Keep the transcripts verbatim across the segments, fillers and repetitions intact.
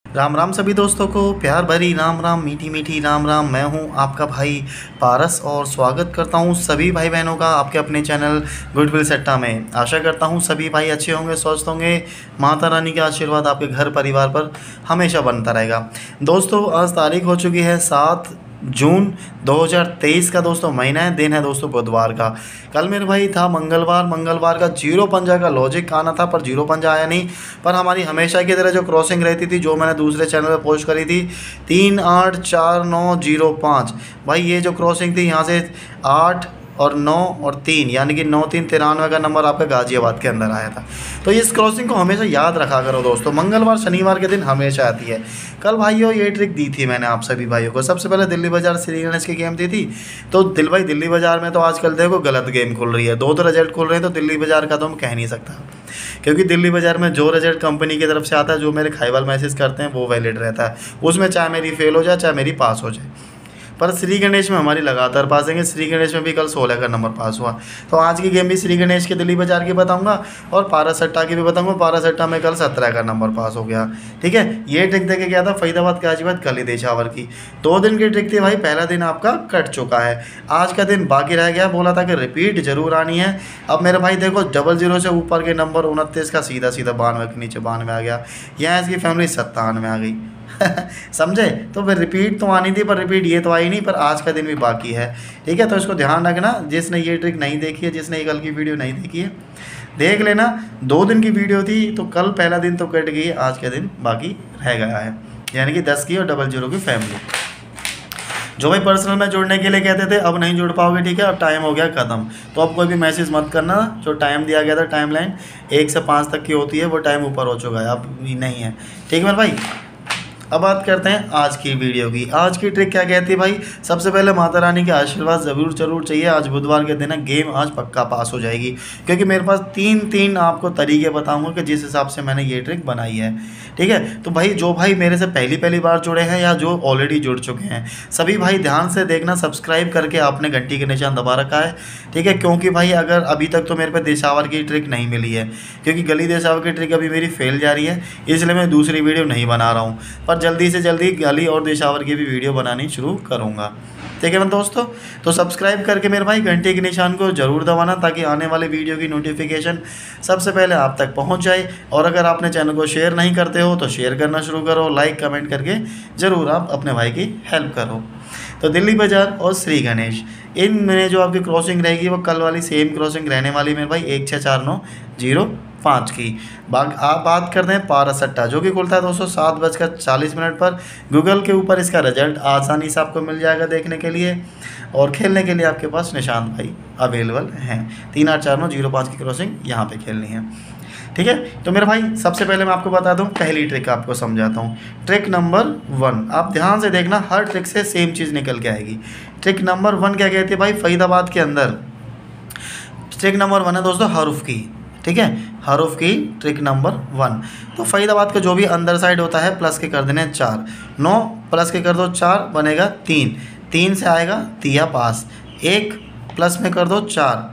राम राम सभी दोस्तों को, प्यार भरी राम राम, मीठी मीठी राम राम। मैं हूं आपका भाई पारस और स्वागत करता हूं सभी भाई बहनों का आपके अपने चैनल गुडविल सट्टा में। आशा करता हूं सभी भाई अच्छे होंगे, स्वस्थ होंगे। माता रानी का आशीर्वाद आपके घर परिवार पर हमेशा बनता रहेगा। दोस्तों आज तारीख हो चुकी है सात जून दो हज़ार तेईस का दोस्तों महीना है, दिन है दोस्तों बुधवार का। कल मेरे भाई था मंगलवार, मंगलवार का जीरो पंजा का लॉजिक आना था पर जीरो पंजा आया नहीं। पर हमारी हमेशा की तरह जो क्रॉसिंग रहती थी, जो मैंने दूसरे चैनल पे पोस्ट करी थी, तीन आठ चार नौ जीरो पाँच, भाई ये जो क्रॉसिंग थी यहाँ से आठ और नौ और तीन यानी कि नौ तीन तिरानवे का नंबर आपका गाजियाबाद के अंदर आया था। तो इस क्रॉसिंग को हमेशा याद रखा करो दोस्तों, मंगलवार शनिवार के दिन हमेशा आती है। कल भाइयों ये ट्रिक दी थी मैंने आप सभी भाइयों को। सबसे पहले दिल्ली बाजार श्री गणेश की गेम दी थी। तो दिल भाई दिल्ली बाजार में तो आजकल देखो गलत गेम खुल रही है, दो तो रिजल्ट खुल रहे हैं। तो दिल्ली बाजार का तो मैं कह नहीं सकता, क्योंकि दिल्ली बाजार में जो रिजल्ट कंपनी की तरफ से आता है, जो मेरे खाईवाल मैसेज करते हैं वो वैलिड रहता है। उसमें चाहे मेरी फेल हो जाए चाहे मेरी पास हो जाए। पर श्री गणेश में हमारी लगातार पासेंगे। श्री गणेश में भी कल सोलह का नंबर पास हुआ। तो आज की गेम भी श्री गणेश के दिल्ली बाजार की बताऊंगा और पारस सट्टा की भी बताऊंगा। पारस सट्टा में कल सत्रह का नंबर पास हो गया। ठीक है, ये ट्रिक देके गया था फरीदाबाद गाजियाबाद कल ही देशावर की। दो दिन की ट्रिक थी भाई, पहला दिन आपका कट चुका है, आज का दिन बाकी रह गया। बोला था कि रिपीट जरूर आनी है। अब मेरे भाई देखो डबल जीरो से ऊपर के नंबर उनतीस का सीधा सीधा बानवे के नीचे बानवे आ गया। यहाँ इसकी फैमिली सत्तानवे आ गई। समझे? तो फिर रिपीट तो आनी थी, पर रिपीट ये तो आई नहीं। पर आज का दिन भी बाकी है। ठीक है, तो इसको ध्यान रखना। जिसने ये ट्रिक नहीं देखी है, जिसने ये कल की वीडियो नहीं देखी है, देख लेना। दो दिन की वीडियो थी तो कल पहला दिन तो कट गई, आज का दिन बाकी रह गया है, यानी कि दस की और डबल जीरो की फैमिली। जो भाई पर्सनल में जुड़ने के लिए कहते थे अब नहीं जुड़ पाओगे, ठीक है, अब टाइम हो गया ख़त्म। तो अब कोई भी मैसेज मत करना। जो टाइम दिया गया था, टाइम लाइन एक से पाँच तक की होती है, वो टाइम ऊपर हो चुका है, अब नहीं है। ठीक है मेरे भाई, अब बात करते हैं आज की वीडियो की। आज की ट्रिक क्या कहती है भाई? सबसे पहले माता रानी का आशीर्वाद ज़रूर जरूर चाहिए। आज बुधवार के दिन है, गेम आज पक्का पास हो जाएगी, क्योंकि मेरे पास तीन तीन आपको तरीके बताऊंगा कि जिस हिसाब से मैंने ये ट्रिक बनाई है। ठीक है, तो भाई जो भाई मेरे से पहली पहली बार जुड़े हैं या जो ऑलरेडी जुड़ चुके हैं, सभी भाई ध्यान से देखना। सब्सक्राइब करके आपने घंटी के निशान दबा रखा है, ठीक है, क्योंकि भाई अगर अभी तक तो मेरे पे देशावर की ट्रिक नहीं मिली है, क्योंकि गली देशावर की ट्रिक अभी मेरी फेल जा रही है, इसलिए मैं दूसरी वीडियो नहीं बना रहा हूँ। पर जल्दी से जल्दी गली और देशावर की भी वीडियो बनानी शुरू करूँगा। ठीक है मैं दोस्तों, तो सब्सक्राइब करके मेरे भाई घंटे के निशान को जरूर दबाना, ताकि आने वाले वीडियो की नोटिफिकेशन सबसे पहले आप तक पहुंच जाए। और अगर आपने चैनल को शेयर नहीं करते हो तो शेयर करना शुरू करो, लाइक कमेंट करके ज़रूर आप अपने भाई की हेल्प करो। तो दिल्ली बाजार और श्री गणेश, इनमें जो आपकी क्रॉसिंग रहेगी वो कल वाली सेम क्रॉसिंग रहने वाली मेरे भाई, एक छः चार नौ जीरो पाँच की। बाग आप बात करते हैं पारस सट्टा, जो कि खुलता है दोस्तों सात बजकर चालीस मिनट पर। गूगल के ऊपर इसका रिजल्ट आसानी से आपको मिल जाएगा देखने के लिए, और खेलने के लिए आपके पास निशांत भाई अवेलेबल हैं। तीन आठ चार नौ जीरो पाँच की क्रॉसिंग यहाँ पे खेलनी है। ठीक है, तो मेरे भाई सबसे पहले मैं आपको बता दूं, पहली ट्रिक आपको समझाता हूँ। ट्रिक नंबर वन, आप ध्यान से देखना, हर ट्रिक से सेम चीज़ निकल के आएगी। ट्रिक नंबर वन क्या कहती है भाई? फरीदाबाद के अंदर ट्रिक नंबर वन है दोस्तों हरूफ की। ठीक है, हरूफ की ट्रिक नंबर वन। तो फरीदाबाद का जो भी अंदर साइड होता है, प्लस के कर देने चार, नौ प्लस के कर दो चार, बनेगा तीन, तीन से आएगा तिया पास, एक प्लस में कर दो चार,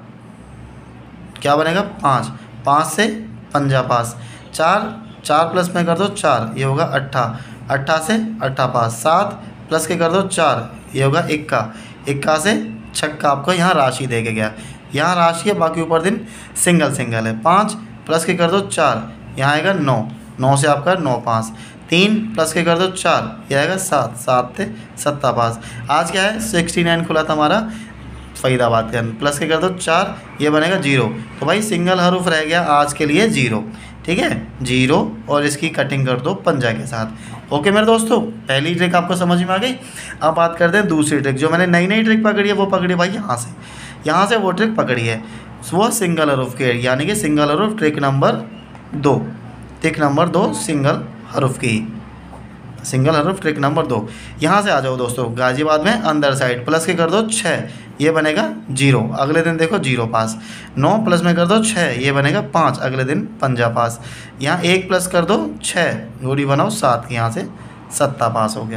क्या बनेगा? पाँच, पाँच से पंजा पास, चार, चार प्लस में कर दो चार, ये होगा अट्ठा, अट्ठा से अट्ठा पास, सात प्लस के कर दो चार, ये होगा इक्का, इक्का से छक्का। आपको यहाँ राशि दे के गया, यहाँ राशि है, बाकी ऊपर दिन सिंगल सिंगल है। पाँच प्लस के कर दो चार, यहाँ आएगा नौ, नौ से आपका नौ पाँच, तीन प्लस के कर दो चार, ये आएगा सात, सात से सत्ता पास। आज क्या है? सिक्सटी नाइन खुला था हमारा फरीदाबाद के अंदर, प्लस के कर दो चार, ये बनेगा जीरो। तो भाई सिंगल हरूफ रह गया आज के लिए जीरो। ठीक है, जीरो, और इसकी कटिंग कर दो पंजा के साथ। ओके मेरे दोस्तों, पहली ट्रिक आपको समझ में आ गई। अब बात करते हैं दूसरी ट्रिक, जो मैंने नई नई ट्रिक पकड़ी है वो पकड़ी भाई यहाँ से, यहाँ से वो ट्रिक पकड़ी है, वो सिंगल हरूफ के, यानी कि सिंगल हरूफ ट्रिक नंबर दो। ट्रिक नंबर दो सिंगल हरूफ की, सिंगल हरूफ ट्रिक नंबर दो। यहाँ से आ जाओ दोस्तों, गाजियाबाद में अंदर साइड प्लस के कर दो छः, ये बनेगा जीरो, अगले दिन देखो जीरो पास। नौ प्लस में कर दो छः, ये बनेगा पाँच, अगले दिन पंजा पास। यहाँ एक प्लस कर दो छः, जोड़ी बनाओ सात की, यहाँ से सत्ता पास हो गया।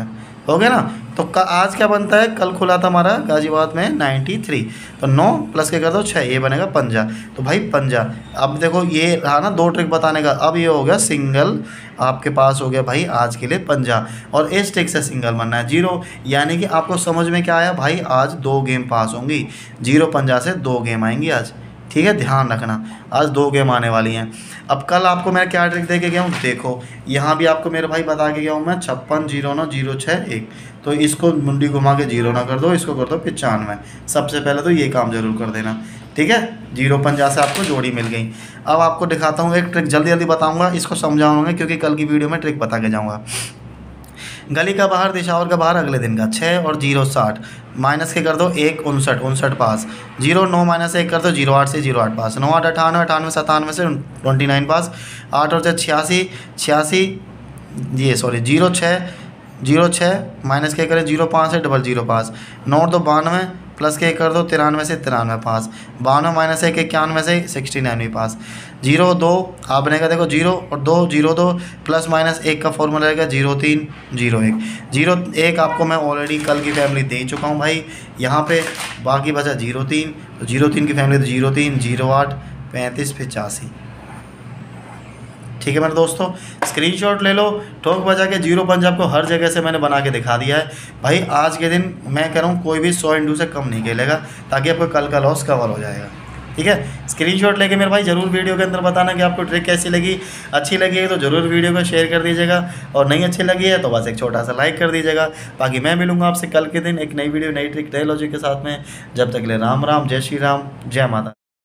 हो गया ना। तो आज क्या बनता है, कल खुला था हमारा गाजियाबाद में नाइन्टी थ्री, तो नौ प्लस के कर दो छः, ये बनेगा पंजा। तो भाई पंजा, अब देखो ये रहा ना दो ट्रिक बताने का, अब ये हो गया सिंगल, आपके पास हो गया भाई आज के लिए पंजा। और इस ट्रिक से सिंगल बनना है जीरो, यानी कि आपको समझ में क्या आया भाई, आज दो गेम पास होंगी, जीरो पंजा से दो गेम आएंगी आज, ठीक है, ध्यान रखना आज दो गेम आने वाली हैं। अब कल आपको मैं क्या ट्रिक दे के गया हूँ, देखो यहाँ भी आपको मेरे भाई बता के गया हूँ मैं, छप्पन जीरो नौ जीरो छः एक, तो इसको मुंडी घुमा के जीरो ना कर दो, इसको कर दो पचानवे। सबसे पहले तो ये काम जरूर कर देना, ठीक है। जीरो पंजा से आपको जोड़ी मिल गई। अब आपको दिखाता हूँ एक ट्रिक, जल्दी जल्दी बताऊँगा, इसको समझाऊँगा क्योंकि कल की वीडियो में ट्रिक बता के जाऊँगा। गली का बाहर दिशावर का बाहर अगले दिन का, छः और जीरो साठ, माइनस के कर दो एक, उनसठ उनसठ पास, जीरो नौ माइनस एक कर दो जीरो आठ से जीरो आठ पास, नौ आठ अठानवे, अठानवे सतानवे से ट्वेंटी नाइन पास, आठ और छः छियासी, छियासी ये सॉरी जीरो छः, जीरो छः माइनस के करें जीरो पाँच से डबल जीरो पास, नौ दो बानवे प्लस के कर दो तिरानवे से तिरानवे पास, बानवे माइनस एक इक्यानवे से सिक्सटी नाइन भी पास, जीरो दो आपने का देखो जीरो और दो जीरो दो प्लस माइनस एक का फॉर्मूला रहेगा जीरो तीन जीरो एक, जीरो एक आपको मैं ऑलरेडी कल की फैमिली दे चुका हूँ भाई यहाँ पे, बाकी बचा जीरो तीन, तो जीरो तीन की फैमिली तो जीरो तीन जीरो आठ पैंतीस पचासी, ठीक है मेरे दोस्तों। स्क्रीनशॉट ले लो, ठोक बजा के जीरो पंजाब को हर जगह से मैंने बना के दिखा दिया है भाई। आज के दिन मैं कह रहा हूँ कोई भी सौ इंटू से कम नहीं खेलेगा, ताकि आपको कल का लॉस कवर हो जाएगा, ठीक है। स्क्रीनशॉट लेके मेरे भाई ज़रूर वीडियो के अंदर बताना कि आपको ट्रिक कैसी लगी, अच्छी लगी है तो ज़रूर वीडियो को शेयर कर दीजिएगा, और नहीं अच्छी लगी है तो बस एक छोटा सा लाइक कर दीजिएगा। बाकी मैं मिलूँगा आपसे कल के दिन एक नई वीडियो नई ट्रिक नए लॉजिक के साथ में। जब तक ले राम राम, जय श्री राम, जय माता।